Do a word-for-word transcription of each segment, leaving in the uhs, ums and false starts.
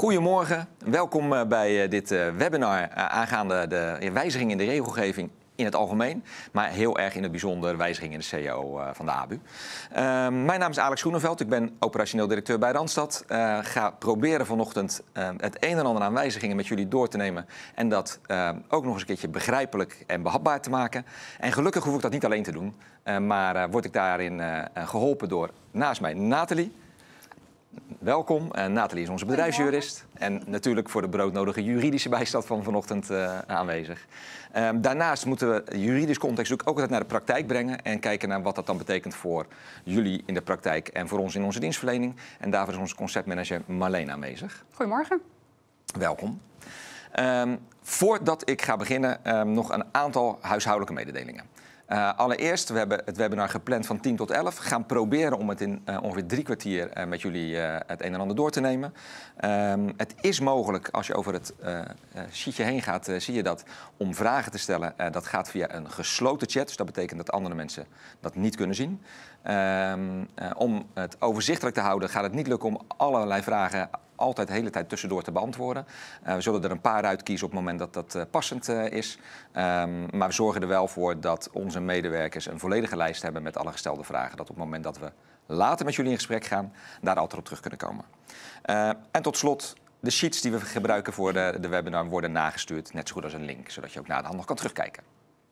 Goedemorgen, welkom bij dit webinar aangaande de wijzigingen in de regelgeving in het algemeen, maar heel erg in het bijzonder wijzigingen in de C A O van de A B U. Uh, mijn naam is Alex Groeneveld, ik ben operationeel directeur bij Randstad. Uh, ga proberen vanochtend uh, het een en ander aan wijzigingen met jullie door te nemen en dat uh, ook nog eens een keertje begrijpelijk en behapbaar te maken. En gelukkig hoef ik dat niet alleen te doen, uh, maar uh, word ik daarin uh, geholpen door naast mij Nathalie. Welkom. Uh, Nathalie is onze bedrijfsjurist en natuurlijk voor de broodnodige juridische bijstand van vanochtend uh, aanwezig. Uh, daarnaast moeten we juridisch context ook altijd naar de praktijk brengen en kijken naar wat dat dan betekent voor jullie in de praktijk en voor ons in onze dienstverlening. En daarvoor is onze conceptmanager Marleen aanwezig. Goedemorgen. Welkom. Um, voordat ik ga beginnen, um, nog een aantal huishoudelijke mededelingen. Uh, allereerst, we hebben het webinar gepland van tien tot elf. We gaan proberen om het in uh, ongeveer drie kwartier uh, met jullie uh, het een en ander door te nemen. Um, het is mogelijk, als je over het uh, uh, sheetje heen gaat, uh, zie je dat om vragen te stellen. Uh, dat gaat via een gesloten chat, dus dat betekent dat andere mensen dat niet kunnen zien. Um, uh, om het overzichtelijk te houden gaat het niet lukken om allerlei vragen altijd de hele tijd tussendoor te beantwoorden. Uh, we zullen er een paar uitkiezen op het moment dat dat uh, passend uh, is. Um, maar we zorgen er wel voor dat onze medewerkers een volledige lijst hebben met alle gestelde vragen. Dat op het moment dat we later met jullie in gesprek gaan, daar altijd op terug kunnen komen. Uh, en tot slot, de sheets die we gebruiken voor de, de webinar worden nagestuurd. Net zo goed als een link, zodat je ook na de hand nog kan terugkijken.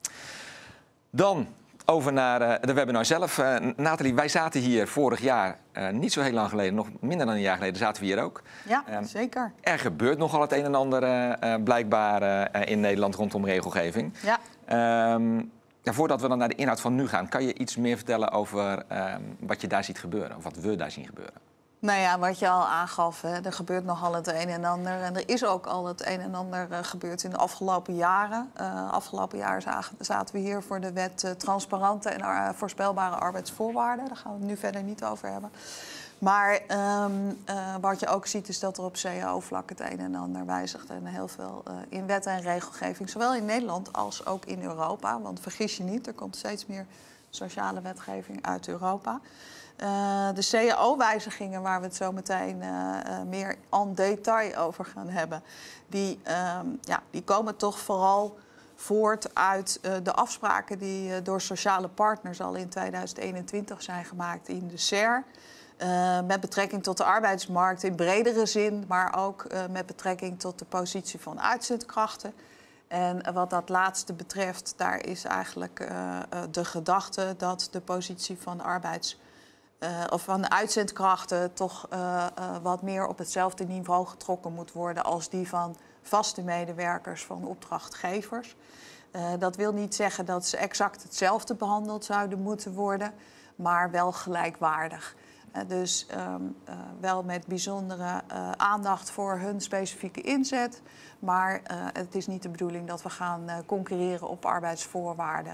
Dan over naar uh, de webinar zelf. Uh, Nathalie, wij zaten hier vorig jaar, uh, niet zo heel lang geleden, nog minder dan een jaar geleden, zaten we hier ook. Ja, uh, zeker. Er gebeurt nogal het een en ander uh, uh, blijkbaar uh, in Nederland rondom regelgeving. Ja. Um, ja, voordat we dan naar de inhoud van nu gaan, kan je iets meer vertellen over um, wat je daar ziet gebeuren, of wat we daar zien gebeuren? Nou ja, wat je al aangaf, hè, er gebeurt nogal het een en ander. En er is ook al het een en ander uh, gebeurd in de afgelopen jaren. Uh, afgelopen jaar zaten we hier voor de wet uh, transparante en uh, voorspelbare arbeidsvoorwaarden. Daar gaan we het nu verder niet over hebben. Maar um, uh, wat je ook ziet is dat er op C A O-vlak het een en ander wijzigt. En heel veel uh, in wet en regelgeving, zowel in Nederland als ook in Europa. Want vergis je niet, er komt steeds meer sociale wetgeving uit Europa. Uh, de C A O-wijzigingen, waar we het zo meteen uh, uh, meer en detail over gaan hebben, die, uh, ja, die komen toch vooral voort uit uh, de afspraken die uh, door sociale partners al in tweeduizend eenentwintig zijn gemaakt in de S E R. Uh, met betrekking tot de arbeidsmarkt in bredere zin, maar ook uh, met betrekking tot de positie van uitzendkrachten. En wat dat laatste betreft, daar is eigenlijk uh, uh, de gedachte dat de positie van arbeids Uh, of van de uitzendkrachten toch uh, uh, wat meer op hetzelfde niveau getrokken moet worden als die van vaste medewerkers van opdrachtgevers. Uh, dat wil niet zeggen dat ze exact hetzelfde behandeld zouden moeten worden, maar wel gelijkwaardig. Uh, dus um, uh, wel met bijzondere uh, aandacht voor hun specifieke inzet. Maar uh, het is niet de bedoeling dat we gaan uh, concurreren op arbeidsvoorwaarden.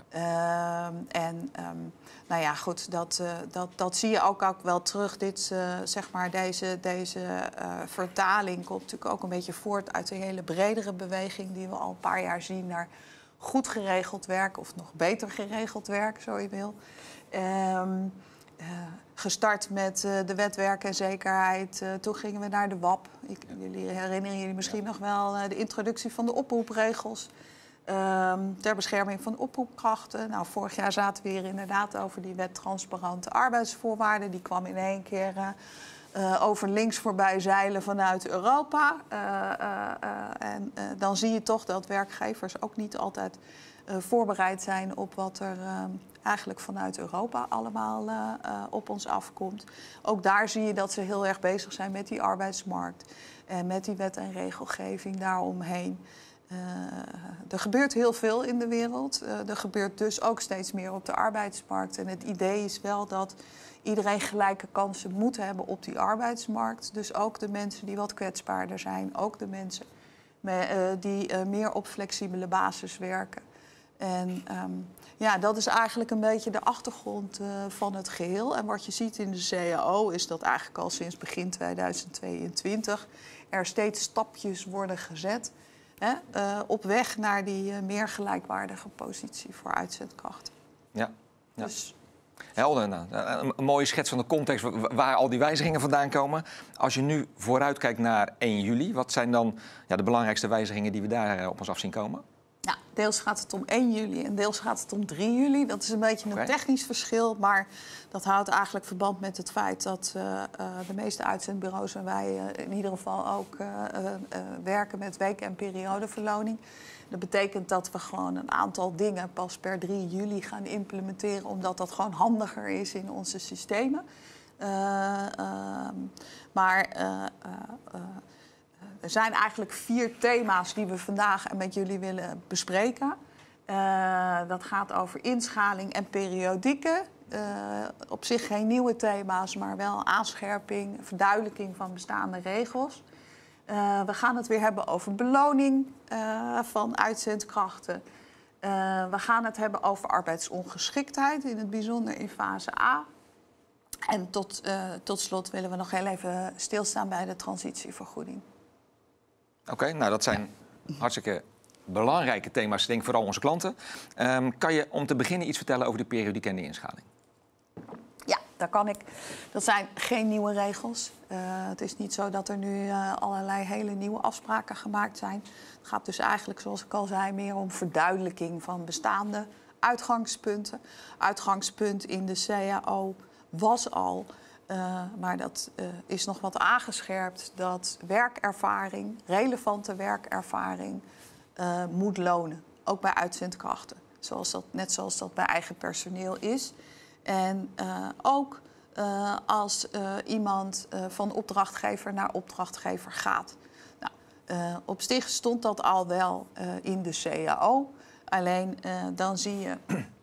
Ja. Uh, en um, nou ja, goed, dat, uh, dat, dat zie je ook, ook wel terug. Dit, uh, zeg maar, deze deze uh, vertaling komt natuurlijk ook een beetje voort uit een hele bredere beweging die we al een paar jaar zien naar goed geregeld werk of nog beter geregeld werk, zo je wil. Um, uh, gestart met uh, de wet werk en zekerheid. Uh, toen gingen we naar de W A P. Ik, jullie herinneren jullie misschien nog wel uh, de introductie van de oproepregels. Um, ter bescherming van oproepkrachten. Nou, vorig jaar zaten we hier inderdaad over die wet transparante arbeidsvoorwaarden. Die kwam in één keer uh, uh, over links voorbij zeilen vanuit Europa. Uh, uh, uh, en uh, dan zie je toch dat werkgevers ook niet altijd uh, voorbereid zijn op wat er uh, eigenlijk vanuit Europa allemaal uh, uh, op ons afkomt. Ook daar zie je dat ze heel erg bezig zijn met die arbeidsmarkt en met die wet en regelgeving daaromheen. Uh, er gebeurt heel veel in de wereld. Uh, er gebeurt dus ook steeds meer op de arbeidsmarkt. En het idee is wel dat iedereen gelijke kansen moet hebben op die arbeidsmarkt. Dus ook de mensen die wat kwetsbaarder zijn. Ook de mensen met, uh, die uh, meer op flexibele basis werken. En um, ja, dat is eigenlijk een beetje de achtergrond uh, van het geheel. En wat je ziet in de C A O is dat eigenlijk al sinds begin tweeduizend tweeëntwintig er steeds stapjes worden gezet. He, uh, op weg naar die uh, meer gelijkwaardige positie voor uitzendkrachten. Ja, ja. Dus Helder. Nou, een, een mooie schets van de context waar al die wijzigingen vandaan komen. Als je nu vooruitkijkt naar één juli, wat zijn dan ja, de belangrijkste wijzigingen die we daar op ons af zien komen? Ja, deels gaat het om één juli en deels gaat het om drie juli. Dat is een beetje een okay. technisch verschil, maar dat houdt eigenlijk verband met het feit dat uh, uh, de meeste uitzendbureaus en wij uh, in ieder geval ook uh, uh, uh, werken met week- en periodeverloning. Dat betekent dat we gewoon een aantal dingen pas per drie juli gaan implementeren, omdat dat gewoon handiger is in onze systemen. Uh, uh, maar uh, uh, uh, er zijn eigenlijk vier thema's die we vandaag met jullie willen bespreken. Uh, dat gaat over inschaling en periodieken. Uh, op zich geen nieuwe thema's, maar wel aanscherping, verduidelijking van bestaande regels. Uh, we gaan het weer hebben over beloning uh, van uitzendkrachten. Uh, we gaan het hebben over arbeidsongeschiktheid, in het bijzonder in fase A. En tot, uh, tot slot willen we nog heel even stilstaan bij de transitievergoeding. Oké, okay, nou dat zijn hartstikke belangrijke thema's, denk ik, vooral onze klanten. Um, kan je om te beginnen iets vertellen over de periodiek en de inschaling? Ja, daar kan ik. Dat zijn geen nieuwe regels. Uh, het is niet zo dat er nu uh, allerlei hele nieuwe afspraken gemaakt zijn. Het gaat dus eigenlijk, zoals ik al zei, meer om verduidelijking van bestaande uitgangspunten. Uitgangspunt in de C A O was al, uh, maar dat uh, is nog wat aangescherpt, dat werkervaring, relevante werkervaring, uh, moet lonen. Ook bij uitzendkrachten, zoals dat, net zoals dat bij eigen personeel is. En uh, ook uh, als uh, iemand uh, van opdrachtgever naar opdrachtgever gaat. Nou, uh, op zich stond dat al wel uh, in de C A O. Alleen uh, dan zie je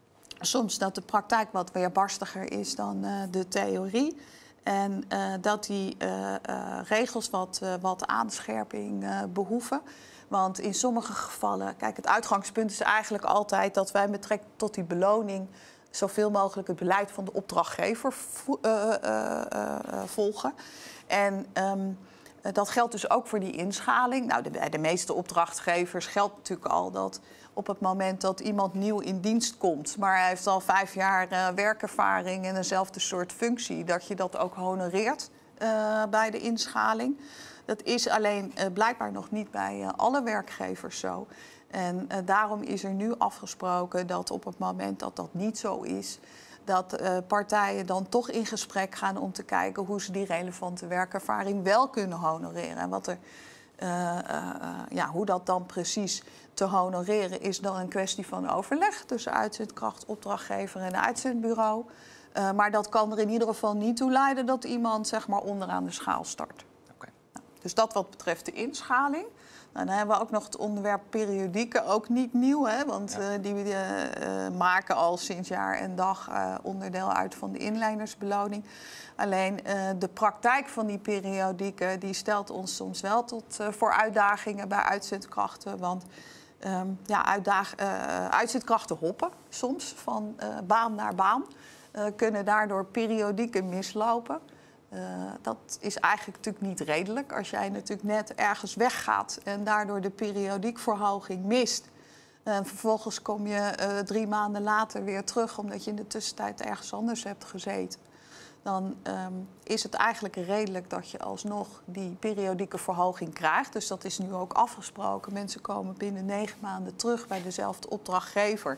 soms dat de praktijk wat weerbarstiger is dan uh, de theorie. En uh, dat die uh, uh, regels wat, uh, wat aanscherping uh, behoeven. Want in sommige gevallen, kijk, het uitgangspunt is eigenlijk altijd dat wij met betrekking tot die beloning zoveel mogelijk het beleid van de opdrachtgever vo uh, uh, uh, volgen. En um, dat geldt dus ook voor die inschaling. Nou, de, bij de meeste opdrachtgevers geldt natuurlijk al dat op het moment dat iemand nieuw in dienst komt, maar hij heeft al vijf jaar uh, werkervaring en eenzelfde soort functie, dat je dat ook honoreert uh, bij de inschaling. Dat is alleen uh, blijkbaar nog niet bij uh, alle werkgevers zo. En uh, daarom is er nu afgesproken dat op het moment dat dat niet zo is, dat uh, partijen dan toch in gesprek gaan om te kijken hoe ze die relevante werkervaring wel kunnen honoreren. En wat er, uh, uh, uh, ja, hoe dat dan precies te honoreren is dan een kwestie van overleg tussen uitzendkracht, opdrachtgever en uitzendbureau. Uh, maar dat kan er in ieder geval niet toe leiden dat iemand, zeg maar, onderaan de schaal start. Okay. Nou, dus dat wat betreft de inschaling. Nou, dan hebben we ook nog het onderwerp periodieken, ook niet nieuw, hè? Want ja. uh, die uh, uh, maken al sinds jaar en dag uh, onderdeel uit van de inlijnersbeloning. Alleen uh, de praktijk van die periodieken die stelt ons soms wel tot uh, voor uitdagingen bij uitzendkrachten. Want um, ja, uitdaag, uh, uitzendkrachten hoppen soms van uh, baan naar baan, uh, kunnen daardoor periodieken mislopen. Uh, dat is eigenlijk natuurlijk niet redelijk. Als jij natuurlijk net ergens weggaat en daardoor de periodiekverhoging mist, en vervolgens kom je uh, drie maanden later weer terug omdat je in de tussentijd ergens anders hebt gezeten, dan um, is het eigenlijk redelijk dat je alsnog die periodieke verhoging krijgt. Dus dat is nu ook afgesproken. Mensen komen binnen negen maanden terug bij dezelfde opdrachtgever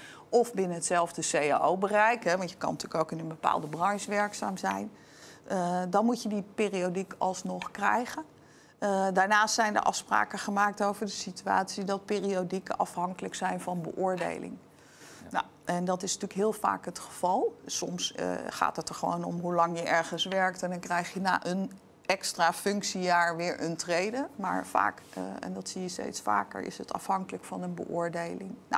of binnen hetzelfde C A O-bereik, hè, want je kan natuurlijk ook in een bepaalde branche werkzaam zijn. Uh, dan moet je die periodiek alsnog krijgen. Uh, daarnaast zijn er afspraken gemaakt over de situatie dat periodieken afhankelijk zijn van beoordeling. Ja. Nou, en dat is natuurlijk heel vaak het geval. Soms uh, gaat het er gewoon om hoe lang je ergens werkt en dan krijg je na een extra functiejaar weer een trede. Maar vaak, uh, en dat zie je steeds vaker, is het afhankelijk van een beoordeling. Nou,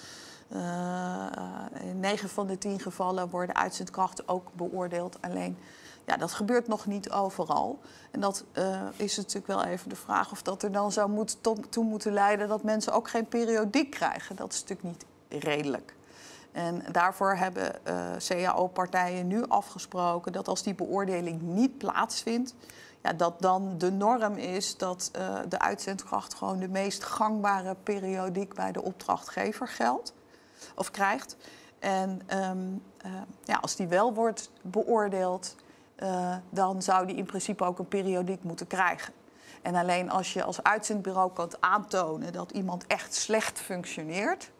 uh, in negen van de tien gevallen worden uitzendkrachten ook beoordeeld. Alleen, ja, dat gebeurt nog niet overal. En dat uh, is natuurlijk wel even de vraag of dat er dan zou moet, to, toe moeten leiden dat mensen ook geen periodiek krijgen. Dat is natuurlijk niet redelijk. En daarvoor hebben uh, C A O-partijen nu afgesproken dat als die beoordeling niet plaatsvindt, ja, dat dan de norm is dat uh, de uitzendkracht gewoon de meest gangbare periodiek bij de opdrachtgever geldt of krijgt. En um, uh, ja, als die wel wordt beoordeeld, uh, dan zou die in principe ook een periodiek moeten krijgen. En alleen als je als uitzendbureau kunt aantonen dat iemand echt slecht functioneert,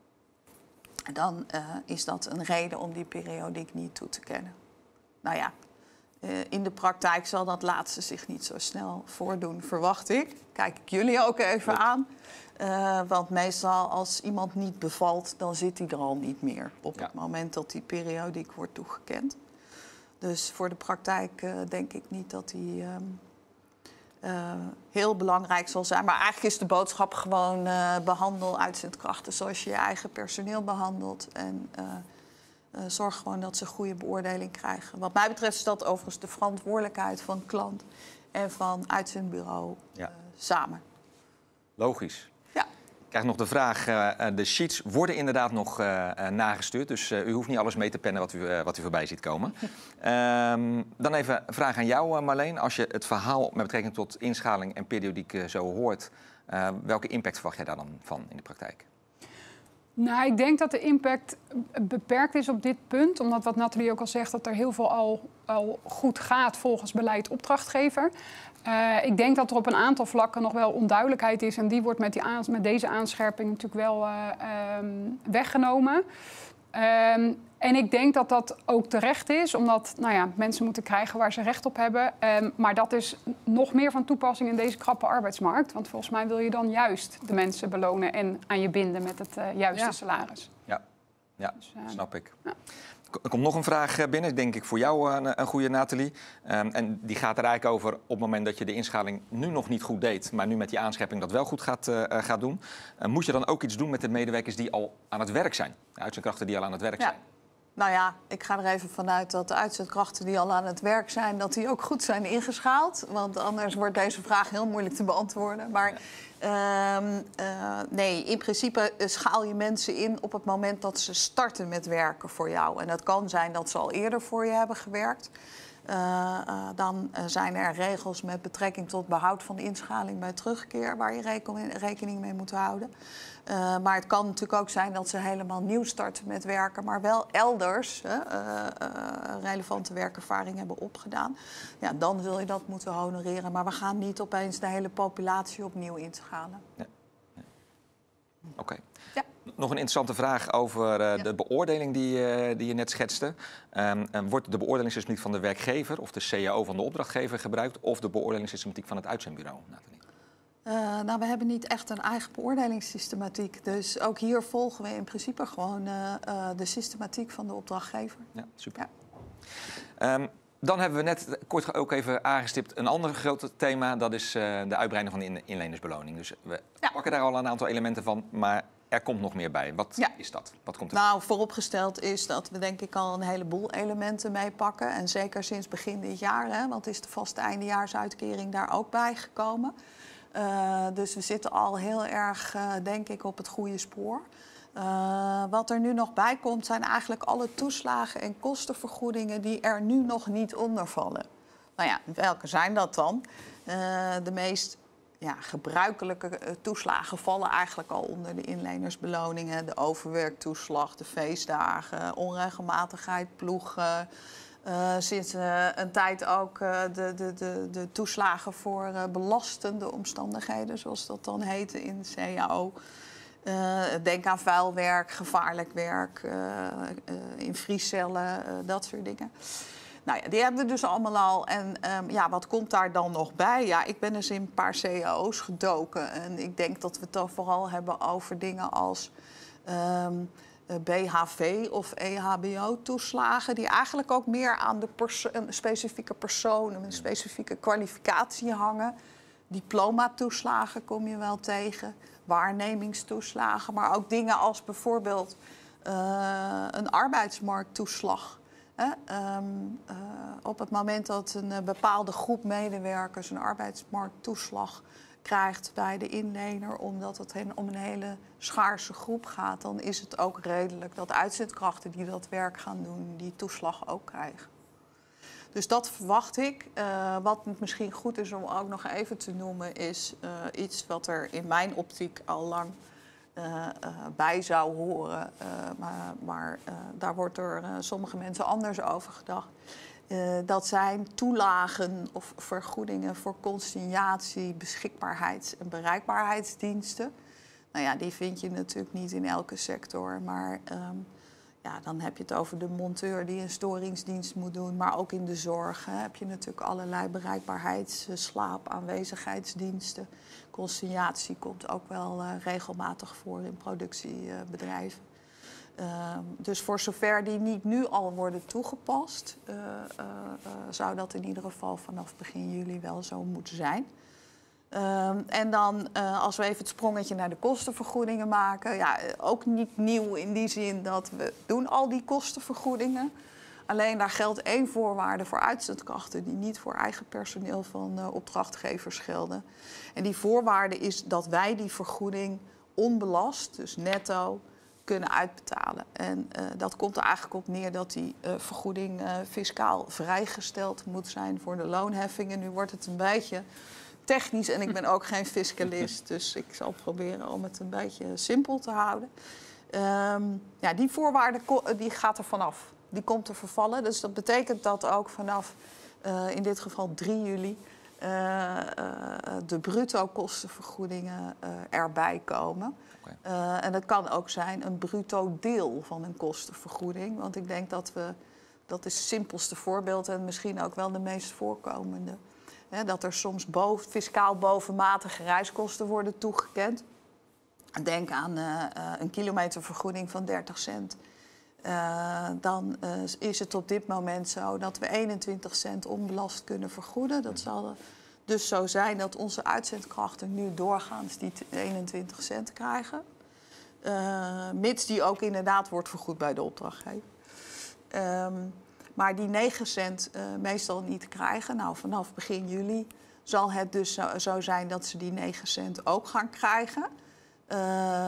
dan uh, is dat een reden om die periodiek niet toe te kennen. Nou ja, uh, in de praktijk zal dat laatste zich niet zo snel voordoen, verwacht ik. Kijk ik jullie ook even aan. Uh, want meestal als iemand niet bevalt, dan zit hij er al niet meer op ja. het moment dat die periodiek wordt toegekend. Dus voor de praktijk uh, denk ik niet dat die uh, uh, heel belangrijk zal zijn. Maar eigenlijk is de boodschap gewoon uh, behandel uitzendkrachten zoals je je eigen personeel behandelt. En uh, uh, zorg gewoon dat ze een goede beoordeling krijgen. Wat mij betreft is dat overigens de verantwoordelijkheid van klant en van uitzendbureau ja. uh, samen. Logisch. Ja. Ik krijg nog de vraag, uh, de sheets worden inderdaad nog uh, uh, nagestuurd. Dus uh, u hoeft niet alles mee te pennen wat u, uh, wat u voorbij ziet komen. um, dan even een vraag aan jou, uh, Marleen. Als je het verhaal met betrekking tot inschaling en periodiek uh, zo hoort, uh, welke impact verwacht jij daar dan van in de praktijk? Nou, ik denk dat de impact beperkt is op dit punt. Omdat wat Nathalie ook al zegt, dat er heel veel al, al goed gaat volgens beleid opdrachtgever. Uh, ik denk dat er op een aantal vlakken nog wel onduidelijkheid is. En die wordt met, die aans- met deze aanscherping natuurlijk wel uh, um, weggenomen. Um, en ik denk dat dat ook terecht is. Omdat nou ja, mensen moeten krijgen waar ze recht op hebben. Um, maar dat is nog meer van toepassing in deze krappe arbeidsmarkt. Want volgens mij wil je dan juist de mensen belonen en aan je binden met het uh, juiste ja. salaris. Ja, ja dus, uh, snap ik. Ja. Er komt nog een vraag binnen, denk ik voor jou een, een goede, Nathalie. Um, en die gaat er eigenlijk over op het moment dat je de inschaling nu nog niet goed deed, maar nu met die aanscherping dat wel goed gaat, uh, gaat doen. Uh, moet je dan ook iets doen met de medewerkers die al aan het werk zijn? De uitzendkrachten die al aan het werk ja. zijn? Nou ja, ik ga er even vanuit dat de uitzendkrachten die al aan het werk zijn, dat die ook goed zijn ingeschaald. Want anders wordt deze vraag heel moeilijk te beantwoorden. Maar ja. uh, uh, nee, in principe schaal je mensen in op het moment dat ze starten met werken voor jou. En dat kan zijn dat ze al eerder voor je hebben gewerkt. Uh, uh, dan uh, zijn er regels met betrekking tot behoud van de inschaling bij terugkeer, waar je rekening mee moet houden. Uh, maar het kan natuurlijk ook zijn dat ze helemaal nieuw starten met werken, maar wel elders uh, uh, relevante werkervaring hebben opgedaan. Ja, dan zul je dat moeten honoreren. Maar we gaan niet opeens de hele populatie opnieuw inschalen. Nee. Nee. Oké. Okay. Ja. Nog een interessante vraag over uh, ja. de beoordeling die, uh, die je net schetste. Um, um, wordt de beoordelingssystematiek van de werkgever of de C A O van de opdrachtgever gebruikt of de beoordelingssystematiek van het uitzendbureau, Nathalie? Uh, nou, we hebben niet echt een eigen beoordelingssystematiek. Dus ook hier volgen we in principe gewoon uh, uh, de systematiek van de opdrachtgever. Ja, super. Ja. Um, dan hebben we net kort ook even aangestipt een ander groot thema. Dat is uh, de uitbreiding van de in- inlenersbeloning. Dus we ja. pakken daar al een aantal elementen van, maar er komt nog meer bij. Wat ja. is dat? Wat komt er? Nou, vooropgesteld is dat we denk ik al een heleboel elementen meepakken. En zeker sinds begin dit jaar, hè, want is de vaste eindejaarsuitkering daar ook bij gekomen. Uh, dus we zitten al heel erg, uh, denk ik, op het goede spoor. Uh, wat er nu nog bij komt, zijn eigenlijk alle toeslagen en kostenvergoedingen die er nu nog niet onder vallen. Nou ja, welke zijn dat dan? Uh, de meest ja, gebruikelijke uh, toeslagen vallen eigenlijk al onder de inlenersbeloningen. De overwerktoeslag, de feestdagen, onregelmatigheid, ploegen. Uh, sinds uh, een tijd ook uh, de, de, de, de toeslagen voor uh, belastende omstandigheden, zoals dat dan heette in de C A O. Uh, denk aan vuilwerk, gevaarlijk werk, uh, uh, in vriescellen, uh, dat soort dingen. Nou ja, die hebben we dus allemaal al. En um, ja, wat komt daar dan nog bij? Ja, ik ben dus in een paar C A O's gedoken. En ik denk dat we het dan vooral hebben over dingen als Um, B H V of E H B O-toeslagen, die eigenlijk ook meer aan de perso- een specifieke persoon, een specifieke kwalificatie hangen. Diplomatoeslagen kom je wel tegen, waarnemingstoeslagen, maar ook dingen als bijvoorbeeld uh, een arbeidsmarkttoeslag. Hè? Um, uh, op het moment dat een uh, bepaalde groep medewerkers een arbeidsmarkttoeslag krijgt bij de inlener, omdat het om een hele schaarse groep gaat, dan is het ook redelijk dat uitzendkrachten die dat werk gaan doen, die toeslag ook krijgen. Dus dat verwacht ik. Uh, wat misschien goed is om ook nog even te noemen, is uh, iets wat er in mijn optiek al lang uh, uh, bij zou horen. Uh, maar maar uh, daar wordt door uh, sommige mensen anders over gedacht. Uh, dat zijn toelagen of vergoedingen voor consignatie, beschikbaarheids- en bereikbaarheidsdiensten. Nou ja, die vind je natuurlijk niet in elke sector, maar um, ja, dan heb je het over de monteur die een storingsdienst moet doen. Maar ook in de zorg hè, heb je natuurlijk allerlei bereikbaarheids-, slaap-, aanwezigheidsdiensten. Consignatie komt ook wel uh, regelmatig voor in productiebedrijven. Uh, dus voor zover die niet nu al worden toegepast, uh, uh, uh, zou dat in ieder geval vanaf begin juli wel zo moeten zijn. Uh, en dan, uh, als we even het sprongetje naar de kostenvergoedingen maken, ja, ook niet nieuw in die zin dat we doen al die kostenvergoedingen. Alleen daar geldt één voorwaarde voor uitzendkrachten die niet voor eigen personeel van uh, opdrachtgevers gelden. En die voorwaarde is dat wij die vergoeding onbelast, dus netto, kunnen uitbetalen. En uh, dat komt er eigenlijk op neer dat die uh, vergoeding uh, fiscaal vrijgesteld moet zijn voor de loonheffingen. Nu wordt het een beetje technisch en ik ben ook geen fiscalist, dus ik zal proberen om het een beetje simpel te houden. Um, ja, die voorwaarde die gaat er vanaf. Die komt te vervallen. Dus dat betekent dat ook vanaf uh, in dit geval drie juli uh, uh, de bruto kostenvergoedingen uh, erbij komen. Okay. Uh, en dat kan ook zijn een bruto deel van een kostenvergoeding. Want ik denk dat we, dat is het simpelste voorbeeld en misschien ook wel de meest voorkomende. Hè, dat er soms boven, fiscaal bovenmatige reiskosten worden toegekend. Denk aan uh, uh, een kilometervergoeding van dertig cent. Uh, dan uh, is het op dit moment zo dat we eenentwintig cent onbelast kunnen vergoeden. Dat zal dus zo zijn dat onze uitzendkrachten nu doorgaans die eenentwintig cent krijgen. Uh, mits die ook inderdaad wordt vergoed bij de opdrachtgever. Um, maar die negen cent uh, meestal niet krijgen. Nou, vanaf begin juli zal het dus zo, zo zijn dat ze die negen cent ook gaan krijgen. Uh,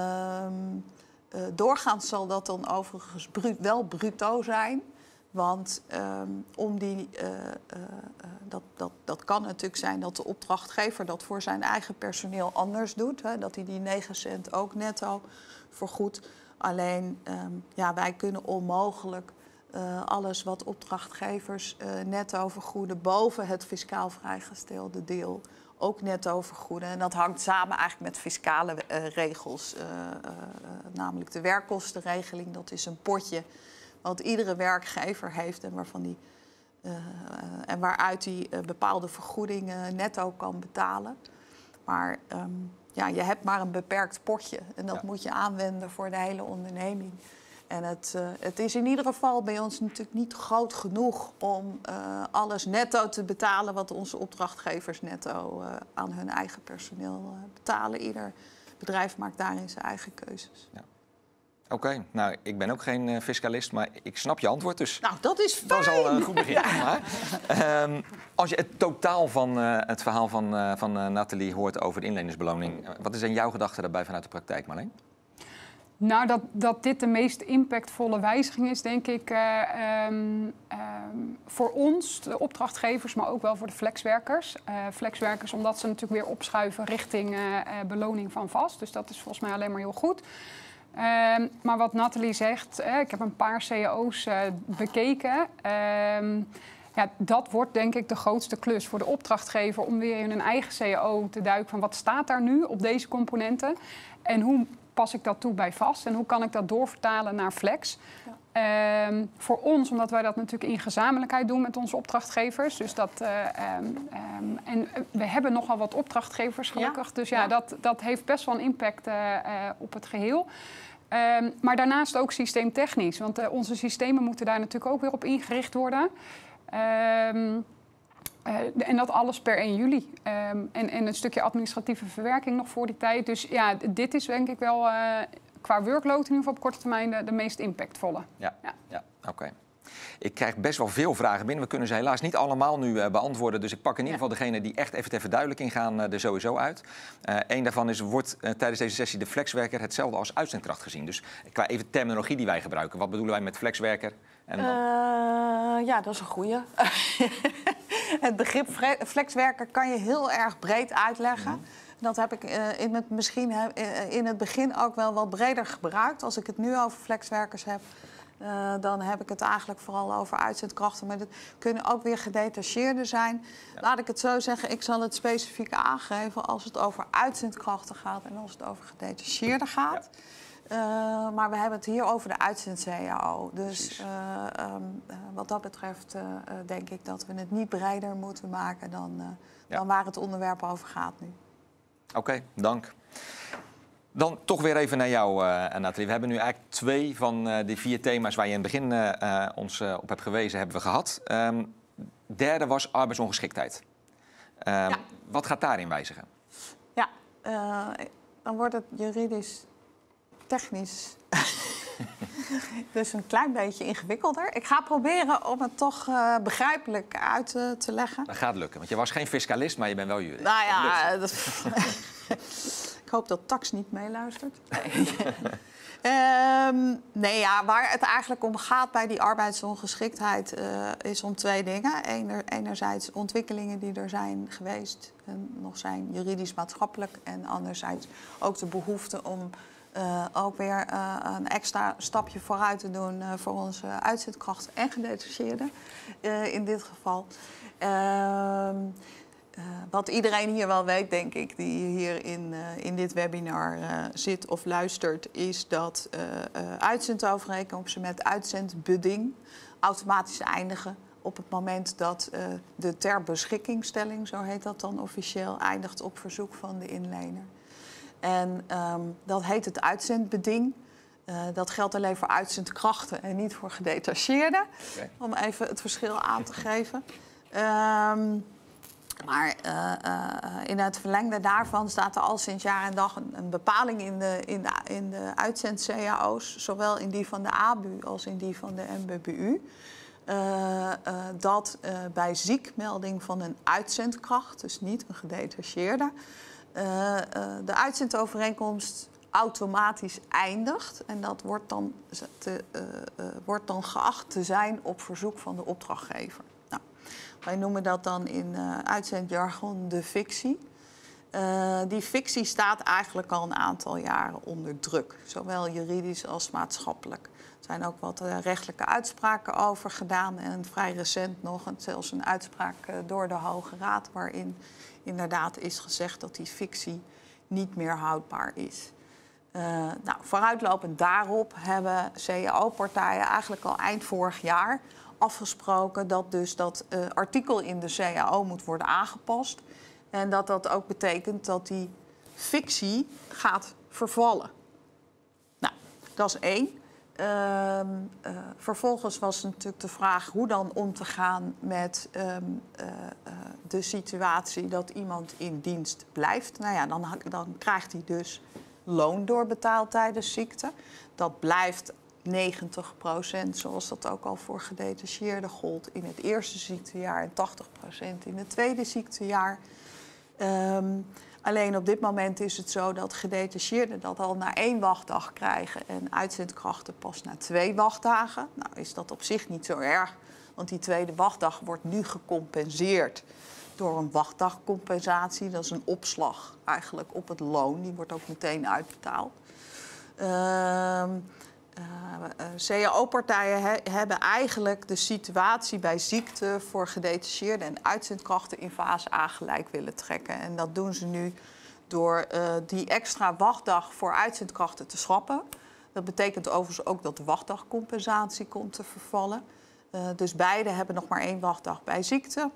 uh, doorgaans zal dat dan overigens bru- wel bruto zijn. Want um, om die, uh, uh, uh, dat, dat, dat kan natuurlijk zijn dat de opdrachtgever dat voor zijn eigen personeel anders doet. Hè, dat hij die negen cent ook netto vergoedt. Alleen, um, ja, wij kunnen onmogelijk uh, alles wat opdrachtgevers uh, netto vergoeden boven het fiscaal vrijgestelde deel ook netto vergoeden. En dat hangt samen eigenlijk met fiscale uh, regels. Uh, uh, uh, namelijk de werkkostenregeling, dat is een potje wat iedere werkgever heeft en, waarvan die, uh, uh, en waaruit hij uh, bepaalde vergoedingen netto kan betalen. Maar um, ja, je hebt maar een beperkt potje en dat ja. moet je aanwenden voor de hele onderneming. En het, uh, het is in ieder geval bij ons natuurlijk niet groot genoeg om uh, alles netto te betalen wat onze opdrachtgevers netto uh, aan hun eigen personeel uh, betalen. Ieder bedrijf maakt daarin zijn eigen keuzes. Ja. Oké, okay, nou, ik ben ook geen uh, fiscalist, maar ik snap je antwoord. Dus nou, dat is fijn. Dat is al een goed begin. Ja. Maar, um, als je het totaal van uh, het verhaal van, uh, van uh, Nathalie hoort over de inleningsbeloning, uh, wat is in jouw gedachte daarbij vanuit de praktijk, Marleen? Nou, dat, dat dit de meest impactvolle wijziging is, denk ik, uh, um, um, voor ons, de opdrachtgevers, maar ook wel voor de flexwerkers. Uh, flexwerkers, omdat ze natuurlijk weer opschuiven richting uh, uh, beloning van vast. Dus dat is volgens mij alleen maar heel goed. Uh, maar wat Nathalie zegt, uh, ik heb een paar C E O's uh, bekeken. Uh, ja, dat wordt denk ik de grootste klus voor de opdrachtgever om weer in een eigen C E O te duiken van wat staat daar nu op deze componenten en hoe pas ik dat toe bij vast en hoe kan ik dat doorvertalen naar flex. Ja. Um, voor ons, omdat wij dat natuurlijk in gezamenlijkheid doen met onze opdrachtgevers. Dus dat, uh, um, um, en we hebben nogal wat opdrachtgevers gelukkig. Ja. Dus ja, ja. Dat, dat heeft best wel een impact uh, uh, op het geheel. Um, maar daarnaast ook systeemtechnisch. Want uh, onze systemen moeten daar natuurlijk ook weer op ingericht worden. Um, Uh, en dat alles per één juli. Um, en, en een stukje administratieve verwerking nog voor die tijd. Dus ja, dit is denk ik wel uh, qua workload in ieder geval op korte termijn de, de meest impactvolle. Ja, ja. ja oké. Okay. Ik krijg best wel veel vragen binnen. We kunnen ze helaas niet allemaal nu uh, beantwoorden. Dus ik pak in ieder geval ja. degene die echt even ter verduidelijking gaan uh, er sowieso uit. Uh, Eén daarvan is, wordt uh, tijdens deze sessie de flexwerker hetzelfde als uitzendkracht gezien? Dus qua even terminologie die wij gebruiken. Wat bedoelen wij met flexwerker? En dan... uh, ja, dat is een goeie. Het begrip flexwerker kan je heel erg breed uitleggen. Mm-hmm. Dat heb ik uh, in, het misschien, uh, in het begin ook wel wat breder gebruikt. Als ik het nu over flexwerkers heb, uh, dan heb ik het eigenlijk vooral over uitzendkrachten. Maar dat kunnen ook weer gedetacheerden zijn. Ja. Laat ik het zo zeggen, ik zal het specifiek aangeven als het over uitzendkrachten gaat en als het over gedetacheerden gaat. Ja. Uh, maar we hebben het hier over de uitzend-C A O. Dus uh, um, uh, wat dat betreft uh, uh, denk ik dat we het niet breder moeten maken dan, uh, ja. dan waar het onderwerp over gaat nu. Oké, okay, dank. Dan toch weer even naar jou, uh, Nathalie. We hebben nu eigenlijk twee van uh, die vier thema's waar je in het begin uh, uh, ons uh, op hebt gewezen, hebben we gehad. Um, derde was arbeidsongeschiktheid. Um, ja. Wat gaat daarin wijzigen? Ja, uh, dan wordt het juridisch technisch dus een klein beetje ingewikkelder. Ik ga proberen om het toch uh, begrijpelijk uit uh, te leggen. Dat gaat lukken, want je was geen fiscalist, maar je bent wel jurist. Nou ja, dat ik hoop dat Tax niet meeluistert. Nee. um, nee, ja, waar het eigenlijk om gaat bij die arbeidsongeschiktheid uh, is om twee dingen. Ener, enerzijds ontwikkelingen die er zijn geweest en nog zijn juridisch-maatschappelijk. En anderzijds ook de behoefte om Uh, ook weer uh, een extra stapje vooruit te doen uh, voor onze uitzendkrachten en gedetacheerden uh, in dit geval. Uh, uh, wat iedereen hier wel weet, denk ik, die hier in, uh, in dit webinar uh, zit of luistert, is dat uh, uh, uitzendovereenkomsten met uitzendbeding automatisch eindigen op het moment dat uh, de ter beschikkingstelling, zo heet dat dan officieel, eindigt op verzoek van de inlener. En um, dat heet het uitzendbeding. Uh, dat geldt alleen voor uitzendkrachten en niet voor gedetacheerden. Okay. Om even het verschil aan te geven. Um, maar uh, uh, in het verlengde daarvan staat er al sinds jaar en dag een, een bepaling in de, in de, in de uitzend-C A O's. Zowel in die van de A B U als in die van de M B B U. Uh, uh, dat uh, bij ziekmelding van een uitzendkracht, dus niet een gedetacheerde, Uh, uh, de uitzendovereenkomst automatisch eindigt. En dat wordt dan, te, uh, uh, wordt dan geacht te zijn op verzoek van de opdrachtgever. Nou, wij noemen dat dan in uh, uitzendjargon de fictie. Uh, die fictie staat eigenlijk al een aantal jaren onder druk. Zowel juridisch als maatschappelijk. Er zijn ook wat uh, rechtelijke uitspraken over gedaan. En vrij recent nog een, zelfs een uitspraak uh, door de Hoge Raad, waarin inderdaad is gezegd dat die fictie niet meer houdbaar is. Uh, nou, vooruitlopend daarop hebben C A O-partijen eigenlijk al eind vorig jaar afgesproken dat dus dat uh, artikel in de C A O moet worden aangepast. En dat dat ook betekent dat die fictie gaat vervallen. Nou, dat is één. Uh, uh, vervolgens was natuurlijk de vraag hoe dan om te gaan met um, uh, uh, de situatie dat iemand in dienst blijft. Nou ja, dan, dan krijgt hij dus loon doorbetaald tijdens ziekte. Dat blijft negentig procent, zoals dat ook al voor gedetacheerden gold, in het eerste ziektejaar en tachtig procent in het tweede ziektejaar. Um, Alleen op dit moment is het zo dat gedetacheerden dat al na één wachtdag krijgen en uitzendkrachten pas na twee wachtdagen. Nou is dat op zich niet zo erg, want die tweede wachtdag wordt nu gecompenseerd door een wachtdagcompensatie. Dat is een opslag eigenlijk op het loon, die wordt ook meteen uitbetaald. Uh, Uh, C A O-partijen he, hebben eigenlijk de situatie bij ziekte voor gedetacheerden en uitzendkrachten in fase A gelijk willen trekken. En dat doen ze nu door uh, die extra wachtdag voor uitzendkrachten te schrappen. Dat betekent overigens ook dat de wachtdagcompensatie komt te vervallen. Uh, dus beide hebben nog maar één wachtdag bij ziekte.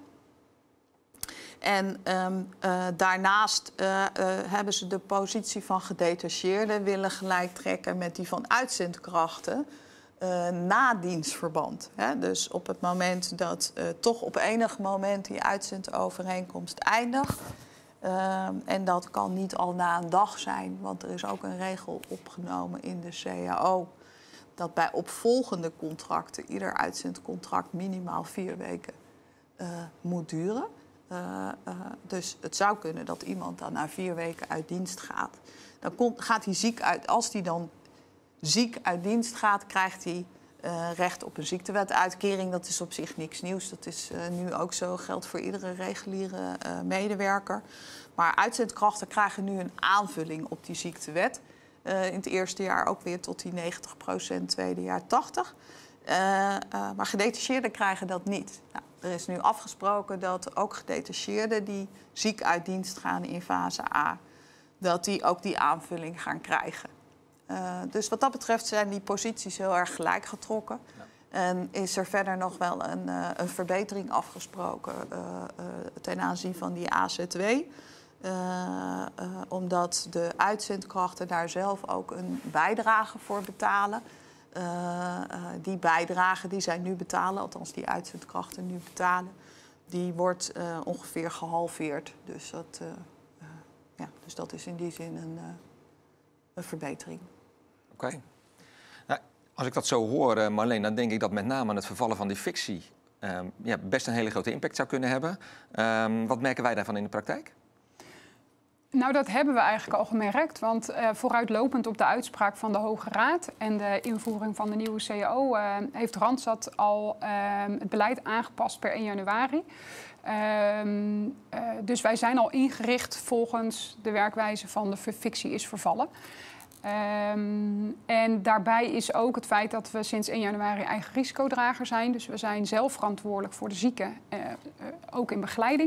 En um, uh, daarnaast uh, uh, hebben ze de positie van gedetacheerden willen gelijk trekken met die van uitzendkrachten uh, na dienstverband. Hè? Dus op het moment dat uh, toch op enig moment die uitzendovereenkomst eindigt. Uh, en dat kan niet al na een dag zijn, want er is ook een regel opgenomen in de C A O dat bij opvolgende contracten ieder uitzendcontract minimaal vier weken uh, moet duren. Uh, uh, dus het zou kunnen dat iemand dan na vier weken uit dienst gaat. Dan komt, gaat hij ziek uit. Als hij dan ziek uit dienst gaat, krijgt hij uh, recht op een ziektewetuitkering. Dat is op zich niks nieuws. Dat is uh, nu ook zo, geldt voor iedere reguliere uh, medewerker. Maar uitzendkrachten krijgen nu een aanvulling op die ziektewet. Uh, in het eerste jaar ook weer tot die negentig procent, tweede jaar tachtig procent. Uh, uh, maar gedetacheerden krijgen dat niet. Nou, er is nu afgesproken dat ook gedetacheerden die ziek uit dienst gaan in fase A, dat die ook die aanvulling gaan krijgen. Uh, dus wat dat betreft zijn die posities heel erg gelijk getrokken. Ja. En is er verder nog wel een, uh, een verbetering afgesproken uh, uh, ten aanzien van die A Z W. Uh, uh, omdat de uitzendkrachten daar zelf ook een bijdrage voor betalen. Uh, uh, die bijdrage die zij nu betalen, althans die uitzendkrachten nu betalen, die wordt uh, ongeveer gehalveerd. Dus dat, uh, uh, ja, dus dat is in die zin een, uh, een verbetering. Oké. Okay. Nou, als ik dat zo hoor, uh, Marleen, dan denk ik dat met name het vervallen van die fictie uh, ja, best een hele grote impact zou kunnen hebben. Uh, wat merken wij daarvan in de praktijk? Nou, dat hebben we eigenlijk al gemerkt. Want uh, vooruitlopend op de uitspraak van de Hoge Raad en de invoering van de nieuwe C A O Uh, heeft Randstad al uh, het beleid aangepast per één januari. Uh, uh, dus wij zijn al ingericht volgens de werkwijze van de fictie is vervallen. Um, en daarbij is ook het feit dat we sinds één januari eigen risicodrager zijn. Dus we zijn zelf verantwoordelijk voor de zieken, uh, uh, ook in begeleiding.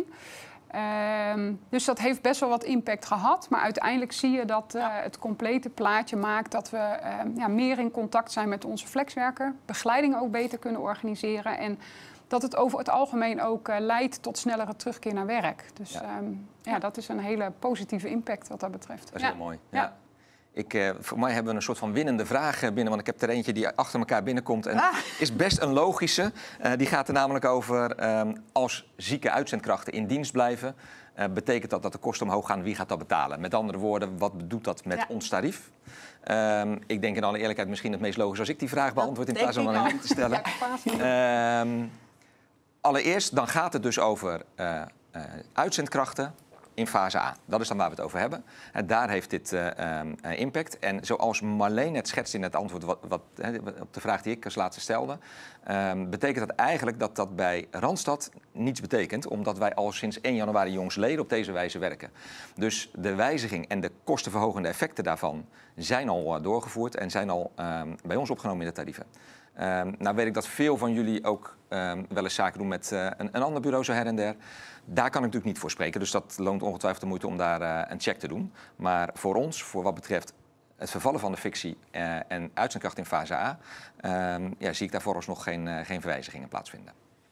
Um, dus dat heeft best wel wat impact gehad. Maar uiteindelijk zie je dat uh, het complete plaatje maakt dat we uh, ja, meer in contact zijn met onze flexwerker. Begeleiding ook beter kunnen organiseren. En dat het over het algemeen ook uh, leidt tot snellere terugkeer naar werk. Dus ja. Um, ja, dat is een hele positieve impact wat dat betreft. Dat is ja. heel mooi. Ja. Ja. Ik, uh, voor mij hebben we een soort van winnende vraag binnen. Want ik heb er eentje die achter elkaar binnenkomt. En ah. is best een logische. Uh, die gaat er namelijk over um, als zieke uitzendkrachten in dienst blijven. Uh, betekent dat dat de kosten omhoog gaan? Wie gaat dat betalen? Met andere woorden, wat doet dat met ja. ons tarief? Um, ik denk in alle eerlijkheid misschien het meest logisch als ik die vraag beantwoord. In plaats van aan hem te stellen. Ja, um, allereerst, dan gaat het dus over uh, uh, uitzendkrachten in fase A. Dat is dan waar we het over hebben. En daar heeft dit uh, um, impact. En zoals Marleen net schetst in het antwoord wat, wat, he, op de vraag die ik als laatste stelde, um, betekent dat eigenlijk dat dat bij Randstad niets betekent, omdat wij al sinds één januari jongsleden op deze wijze werken. Dus de wijziging en de kostenverhogende effecten daarvan zijn al uh, doorgevoerd en zijn al um, bij ons opgenomen in de tarieven. Um, nou weet ik dat veel van jullie ook um, wel eens zaken doen met uh, een, een ander bureau zo her en der. Daar kan ik natuurlijk niet voor spreken, dus dat loont ongetwijfeld de moeite om daar uh, een check te doen. Maar voor ons, voor wat betreft het vervallen van de fictie uh, en uitzendkracht in fase A, um, ja, zie ik daar vooralsnog geen, uh, geen verwijzigingen plaatsvinden.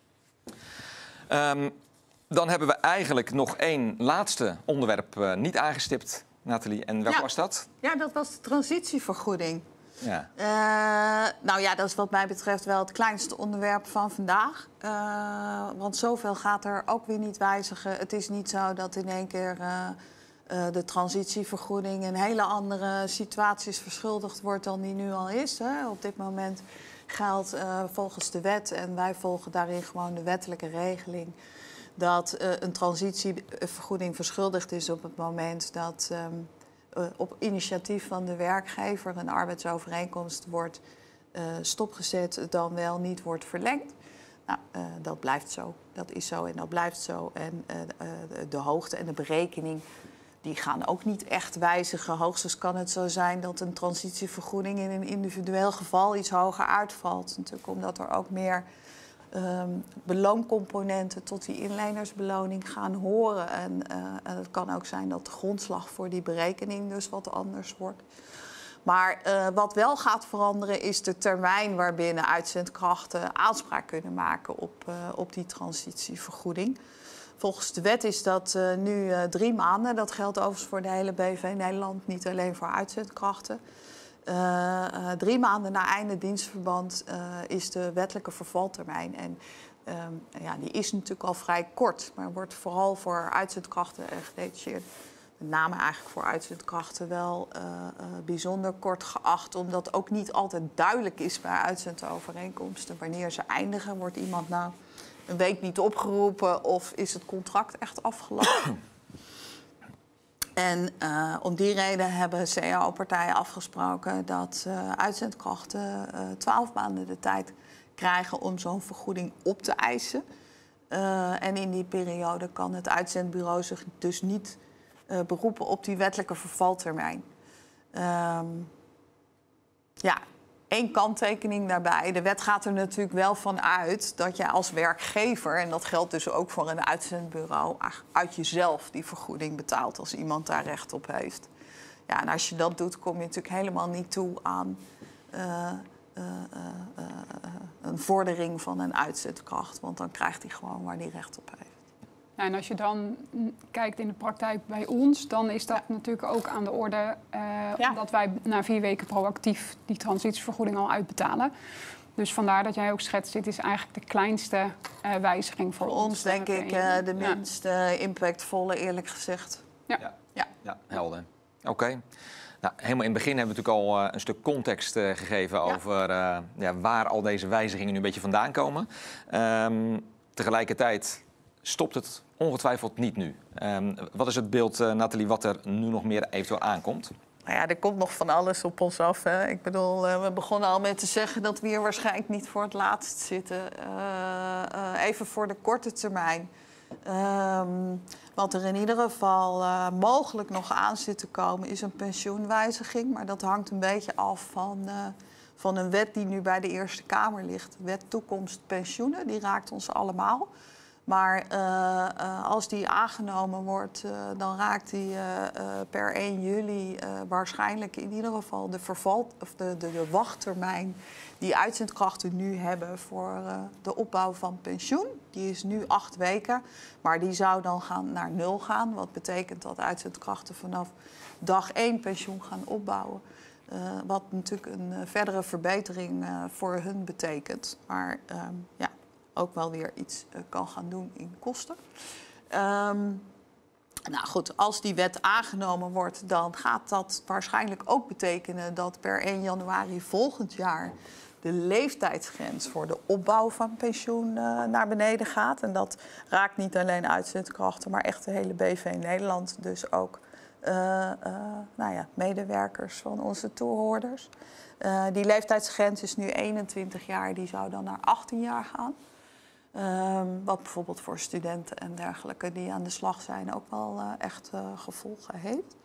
Um, dan hebben we eigenlijk nog één laatste onderwerp uh, niet aangestipt, Nathalie. En welk ja. was dat? Ja, dat was de transitievergoeding. Ja. Uh, nou ja, dat is wat mij betreft wel het kleinste onderwerp van vandaag. Uh, want zoveel gaat er ook weer niet wijzigen. Het is niet zo dat in één keer uh, uh, de transitievergoeding in hele andere situaties verschuldigd wordt dan die nu al is. Hè. Op dit moment geldt uh, volgens de wet, en wij volgen daarin gewoon de wettelijke regeling, dat uh, een transitievergoeding verschuldigd is op het moment dat Um, Uh, op initiatief van de werkgever een arbeidsovereenkomst wordt uh, stopgezet, dan wel niet wordt verlengd. Nou, uh, dat blijft zo. Dat is zo en dat blijft zo. En uh, uh, de hoogte en de berekening die gaan ook niet echt wijzigen. Hoogstens kan het zo zijn dat een transitievergoeding in een individueel geval iets hoger uitvalt. Natuurlijk omdat er ook meer Um, belooncomponenten tot die inlenersbeloning gaan horen. En, uh, en het kan ook zijn dat de grondslag voor die berekening dus wat anders wordt. Maar uh, wat wel gaat veranderen is de termijn waarbinnen uitzendkrachten aanspraak kunnen maken op, uh, op die transitievergoeding. Volgens de wet is dat uh, nu uh, drie maanden. Dat geldt overigens voor de hele B V Nederland, niet alleen voor uitzendkrachten. Uh, uh, drie maanden na einde dienstverband uh, is de wettelijke vervaltermijn. En uh, ja, die is natuurlijk al vrij kort, maar wordt vooral voor uitzendkrachten en gedetacheerden, met name eigenlijk voor uitzendkrachten, wel uh, uh, bijzonder kort geacht. Omdat ook niet altijd duidelijk is bij uitzendovereenkomsten wanneer ze eindigen. Wordt iemand nou een week niet opgeroepen of is het contract echt afgelopen? En uh, om die reden hebben C A O-partijen afgesproken dat uh, uitzendkrachten uh, twaalf maanden de tijd krijgen om zo'n vergoeding op te eisen. Uh, en in die periode kan het uitzendbureau zich dus niet uh, beroepen op die wettelijke vervaltermijn. Um, ja, één kanttekening daarbij. De wet gaat er natuurlijk wel van uit dat je als werkgever, en dat geldt dus ook voor een uitzendbureau, uit jezelf die vergoeding betaalt als iemand daar recht op heeft. Ja, en als je dat doet, kom je natuurlijk helemaal niet toe aan uh, uh, uh, uh, een vordering van een uitzendkracht. Want dan krijgt hij gewoon waar hij recht op heeft. Ja, en als je dan kijkt in de praktijk bij ons, dan is dat ja. natuurlijk ook aan de orde. Uh, ja. Omdat wij na vier weken proactief die transitievergoeding al uitbetalen. Dus vandaar dat jij ook schetst, dit is eigenlijk de kleinste uh, wijziging voor, voor ons. ons denk ik uh, de ja. minst uh, impactvolle, eerlijk gezegd. Ja, ja. ja. ja helder. Oké. Okay. Nou, helemaal in het begin hebben we natuurlijk al uh, een stuk context uh, gegeven ja. over uh, ja, waar al deze wijzigingen nu een beetje vandaan komen. Um, tegelijkertijd stopt het ongetwijfeld niet nu. Um, wat is het beeld, uh, Nathalie, wat er nu nog meer eventueel aankomt? Nou ja, er komt nog van alles op ons af. Hè. Ik bedoel, uh, we begonnen al met te zeggen dat we hier waarschijnlijk niet voor het laatst zitten. Uh, uh, even voor de korte termijn. Um, wat er in ieder geval uh, mogelijk nog aan zit te komen is een pensioenwijziging. Maar dat hangt een beetje af van, uh, van een wet die nu bij de Eerste Kamer ligt. De wet toekomst pensioenen, die raakt ons allemaal. Maar uh, uh, als die aangenomen wordt, uh, dan raakt die uh, uh, per één juli uh, waarschijnlijk in ieder geval de, verval, of de, de, de wachttermijn die uitzendkrachten nu hebben voor uh, de opbouw van pensioen. Die is nu acht weken, maar die zou dan gaan naar nul gaan. Wat betekent dat uitzendkrachten vanaf dag één pensioen gaan opbouwen. Uh, wat natuurlijk een uh, verdere verbetering uh, voor hun betekent. Maar um, ja... ook wel weer iets uh, kan gaan doen in kosten. Um, nou goed, als die wet aangenomen wordt, dan gaat dat waarschijnlijk ook betekenen dat per één januari volgend jaar de leeftijdsgrens voor de opbouw van pensioen uh, naar beneden gaat. En dat raakt niet alleen uitzendkrachten, maar echt de hele B V Nederland. Dus ook uh, uh, nou ja, medewerkers van onze toehoorders. Uh, die leeftijdsgrens is nu eenentwintig jaar, die zou dan naar achttien jaar gaan. Um, wat bijvoorbeeld voor studenten en dergelijke die aan de slag zijn ook wel uh, echt uh, gevolgen heeft.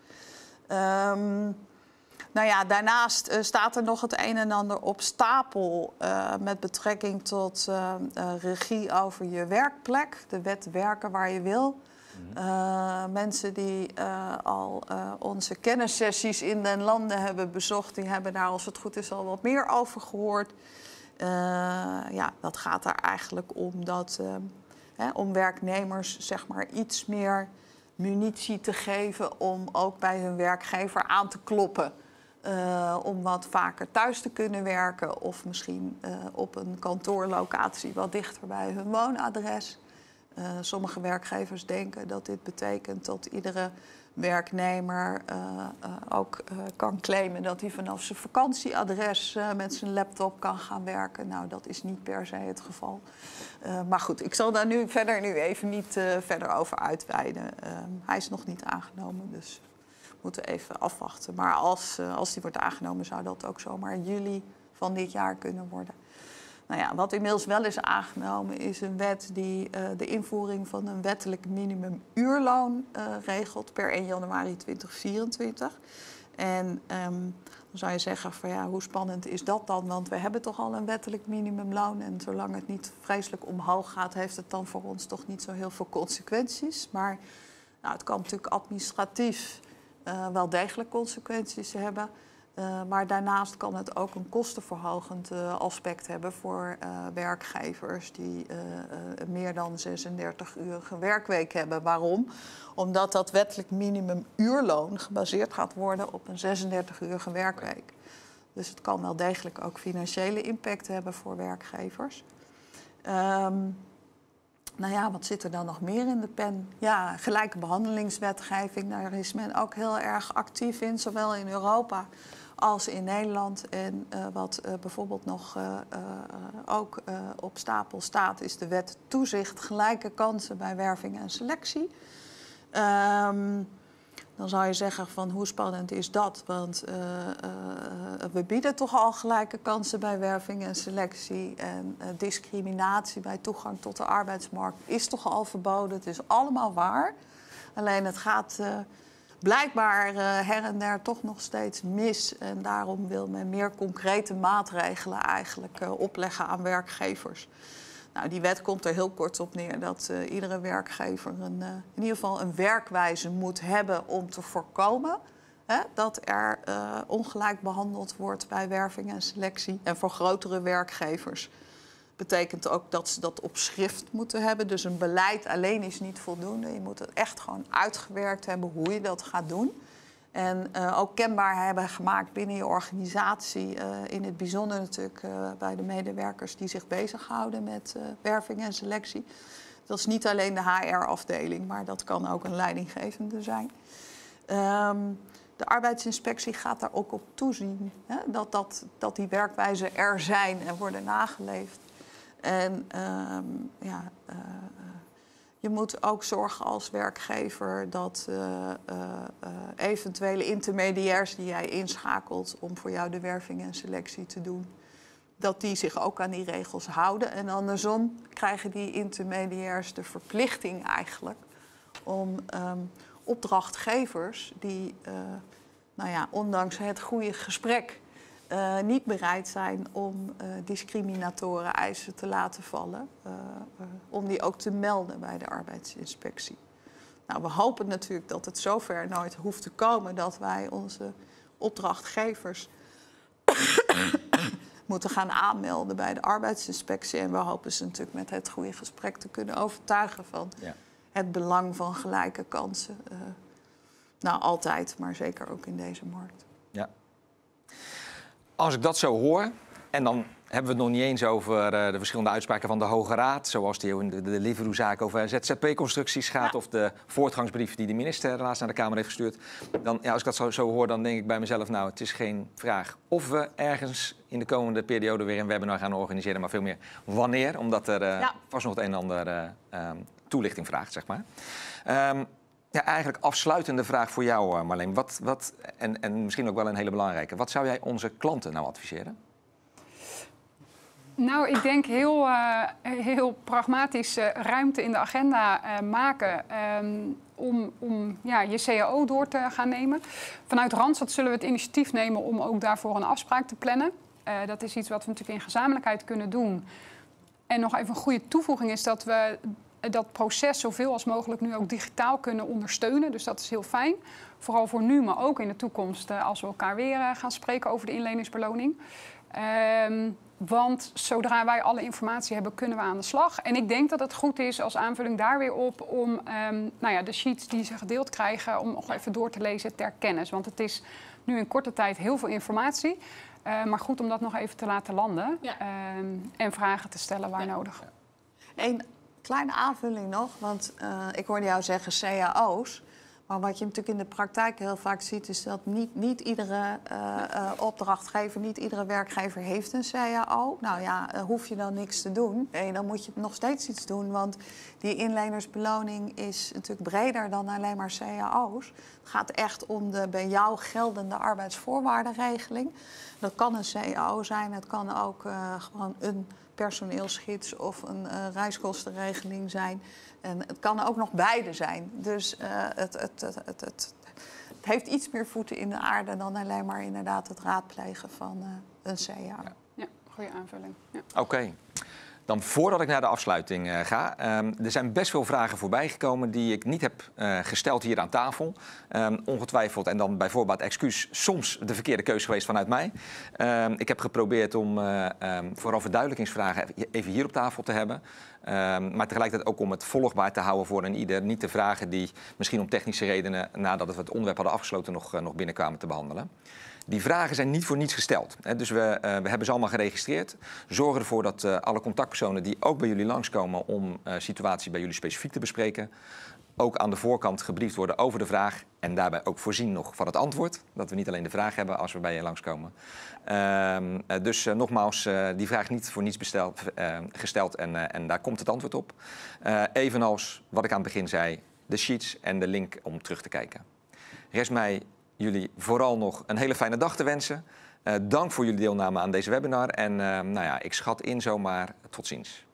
Um, nou ja, daarnaast uh, staat er nog het een en ander op stapel uh, met betrekking tot uh, uh, regie over je werkplek. De wet werken waar je wil. Uh, mensen die uh, al uh, onze kennissessies in den landen hebben bezocht, die hebben daar als het goed is al wat meer over gehoord. Uh, ja, dat gaat daar eigenlijk om dat uh, hè, om werknemers zeg maar iets meer munitie te geven om ook bij hun werkgever aan te kloppen. Uh, om wat vaker thuis te kunnen werken of misschien uh, op een kantoorlocatie wat dichter bij hun woonadres. Uh, sommige werkgevers denken dat dit betekent dat iedere werknemer uh, uh, ook uh, kan claimen dat hij vanaf zijn vakantieadres uh, met zijn laptop kan gaan werken. Nou, dat is niet per se het geval. Uh, maar goed, ik zal daar nu verder nu even niet uh, verder over uitweiden. Uh, hij is nog niet aangenomen, dus we moeten even afwachten. Maar als, uh, als die wordt aangenomen, zou dat ook zomaar in juli van dit jaar kunnen worden. Nou ja, wat inmiddels wel is aangenomen is een wet die uh, de invoering van een wettelijk minimumuurloon uh, regelt per één januari tweeduizend vierentwintig. En um, dan zou je zeggen van ja, hoe spannend is dat dan? Want we hebben toch al een wettelijk minimumloon en zolang het niet vreselijk omhoog gaat, heeft het dan voor ons toch niet zo heel veel consequenties. Maar nou, het kan natuurlijk administratief uh, wel degelijk consequenties hebben. Uh, maar daarnaast kan het ook een kostenverhogend uh, aspect hebben voor uh, werkgevers die uh, uh, meer dan zesendertig-urige werkweek hebben. Waarom? Omdat dat wettelijk minimumuurloon gebaseerd gaat worden op een zesendertig-urige werkweek. Dus het kan wel degelijk ook financiële impact hebben voor werkgevers. Um, Nou ja, wat zit er dan nog meer in de pen? Ja, gelijke behandelingswetgeving, daar is men ook heel erg actief in, zowel in Europa als in Nederland. En uh, wat uh, bijvoorbeeld nog uh, uh, ook uh, op stapel staat, is de wet toezicht gelijke kansen bij werving en selectie. Um, Dan zou je zeggen van hoe spannend is dat? Want uh, uh, we bieden toch al gelijke kansen bij werving en selectie. En uh, discriminatie bij toegang tot de arbeidsmarkt is toch al verboden. Het is allemaal waar. Alleen het gaat uh, blijkbaar uh, her en der toch nog steeds mis. En daarom wil men meer concrete maatregelen eigenlijk uh, opleggen aan werkgevers. Nou, die wet komt er heel kort op neer dat uh, iedere werkgever een, uh, in ieder geval een werkwijze moet hebben om te voorkomen hè, dat er uh, ongelijk behandeld wordt bij werving en selectie. En voor grotere werkgevers betekent ook dat ze dat op schrift moeten hebben. Dus een beleid alleen is niet voldoende. Je moet het echt gewoon uitgewerkt hebben hoe je dat gaat doen. En uh, ook kenbaar hebben gemaakt binnen je organisatie. Uh, in het bijzonder natuurlijk uh, bij de medewerkers die zich bezighouden met uh, werving en selectie. Dat is niet alleen de H R-afdeling, maar dat kan ook een leidinggevende zijn. Um, de arbeidsinspectie gaat daar ook op toezien. Hè? Dat, dat, dat die werkwijzen er zijn en worden nageleefd. En um, ja... Uh, Je moet ook zorgen als werkgever dat uh, uh, uh, eventuele intermediairs die jij inschakelt om voor jou de werving en selectie te doen, dat die zich ook aan die regels houden. En andersom krijgen die intermediairs de verplichting eigenlijk om um, opdrachtgevers die, uh, nou ja, ondanks het goede gesprek, Uh, niet bereid zijn om uh, discriminatoren eisen te laten vallen. Uh, uh, om die ook te melden bij de arbeidsinspectie. Nou, we hopen natuurlijk dat het zover nooit hoeft te komen dat wij onze opdrachtgevers moeten gaan aanmelden bij de arbeidsinspectie. En we hopen ze natuurlijk met het goede gesprek te kunnen overtuigen van ja. het belang van gelijke kansen. Uh, nou, altijd, maar zeker ook in deze markt. Ja. Als ik dat zo hoor, en dan hebben we het nog niet eens over uh, de verschillende uitspraken van de Hoge Raad, zoals die in de, de Deliveroo-zaak over Z Z P-constructies gaat, ja. of de voortgangsbrief die de minister laatst naar de Kamer heeft gestuurd. Dan, ja, als ik dat zo, zo hoor, dan denk ik bij mezelf, nou, het is geen vraag of we ergens in de komende periode weer een webinar gaan organiseren, maar veel meer wanneer, omdat er uh, ja. vast nog het een en ander uh, um, toelichting vraagt, zeg maar. Um, Ja, eigenlijk afsluitende vraag voor jou, Marleen. Wat, wat, en, en misschien ook wel een hele belangrijke. Wat zou jij onze klanten nou adviseren? Nou, ik denk heel, uh, heel pragmatisch uh, ruimte in de agenda uh, maken um, om, om ja, je C A O door te gaan nemen. Vanuit Randstad zullen we het initiatief nemen om ook daarvoor een afspraak te plannen. Uh, dat is iets wat we natuurlijk in gezamenlijkheid kunnen doen. En nog even een goede toevoeging is dat we dat proces zoveel als mogelijk nu ook digitaal kunnen ondersteunen. Dus dat is heel fijn. Vooral voor nu, maar ook in de toekomst als we elkaar weer gaan spreken over de inleningsbeloning. Um, want zodra wij alle informatie hebben, kunnen we aan de slag. En ik denk dat het goed is als aanvulling daar weer op om um, nou ja, de sheets die ze gedeeld krijgen, om nog even door te lezen ter kennis. Want het is nu in korte tijd heel veel informatie. Uh, maar goed om dat nog even te laten landen. Ja. Um, en vragen te stellen waar ja. nodig. Eén kleine aanvulling nog, want uh, ik hoorde jou zeggen C A O's. Maar wat je natuurlijk in de praktijk heel vaak ziet, is dat niet, niet iedere uh, uh, opdrachtgever, niet iedere werkgever heeft een C A O. Nou ja, uh, hoef je dan niks te doen. Nee, dan moet je nog steeds iets doen, want die inlenersbeloning is natuurlijk breder dan alleen maar C A O's. Het gaat echt om de bij jou geldende arbeidsvoorwaardenregeling. Dat kan een C A O zijn, het kan ook uh, gewoon een personeelsgids of een uh, reiskostenregeling zijn. En het kan ook nog beide zijn. Dus uh, het, het, het, het, het, het heeft iets meer voeten in de aarde dan alleen maar inderdaad het raadplegen van uh, een C A O. Ja, ja, goede aanvulling. Ja. Oké. Okay. Dan voordat ik naar de afsluiting uh, ga. Um, er zijn best veel vragen voorbij gekomen die ik niet heb uh, gesteld hier aan tafel. Um, ongetwijfeld, en dan bij voorbaat excuus, soms de verkeerde keuze geweest vanuit mij. Um, ik heb geprobeerd om uh, um, vooral verduidelijkingsvragen even hier op tafel te hebben. Um, maar tegelijkertijd ook om het volgbaar te houden voor een ieder. Niet de vragen die misschien om technische redenen, nadat we het onderwerp hadden afgesloten, nog, uh, nog binnenkwamen te behandelen. Die vragen zijn niet voor niets gesteld. Hè. Dus we, uh, we hebben ze allemaal geregistreerd. Zorg ervoor dat uh, alle contactpersonen die ook bij jullie langskomen om uh, situatie bij jullie specifiek te bespreken, ook aan de voorkant gebriefd worden over de vraag en daarbij ook voorzien nog van het antwoord. Dat we niet alleen de vraag hebben als we bij je langskomen. Uh, uh, dus uh, nogmaals, uh, die vraag niet voor niets besteld, uh, gesteld en, uh, en daar komt het antwoord op. Uh, evenals wat ik aan het begin zei, de sheets en de link om terug te kijken. Rest mij jullie vooral nog een hele fijne dag te wensen. Uh, dank voor jullie deelname aan deze webinar. En uh, nou ja, ik schat in zomaar tot ziens.